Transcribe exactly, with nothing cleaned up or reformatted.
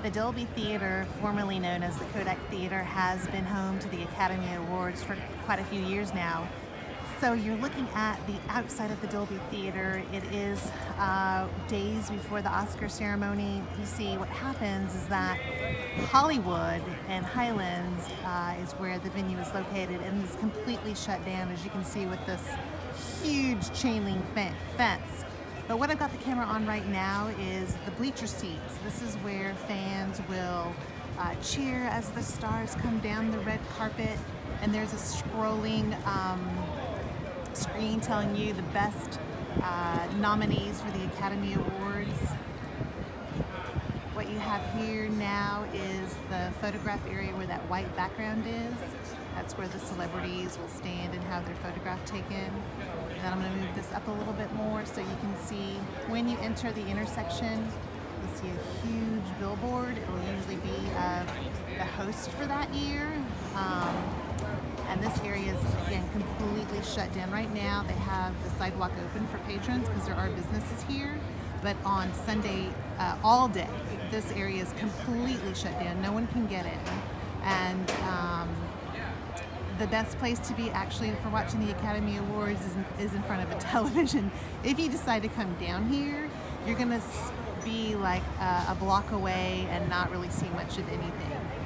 The Dolby Theater, formerly known as the Kodak Theater, has been home to the Academy Awards for quite a few years now. So you're looking at the outside of the Dolby Theater. It is uh, days before the Oscar ceremony. You see, what happens is that Hollywood and Highlands uh, is where the venue is located, and is completely shut down, as you can see with this huge chain link fence. But what I've got the camera on right now is the bleacher seats. This is where fans will uh, cheer as the stars come down the red carpet, and there's a scrolling um, screen telling you the best uh, nominees for the Academy Awards. What you have here now is the photograph area where that white background is. That's where the celebrities will stand and have their photograph taken. And then I'm going to move this up a little bit more so you can see when you enter the intersection, you'll see a huge billboard. It will usually be uh, the host for that year. Um, and this area is, again, completely shut down. Right now they have the sidewalk open for patrons because there are businesses here. But on Sunday, uh, all day, this area is completely shut down. No one can get in. And um, the best place to be actually for watching the Academy Awards is in, is in front of a television. If you decide to come down here, you're gonna be like uh, a block away and not really see much of anything.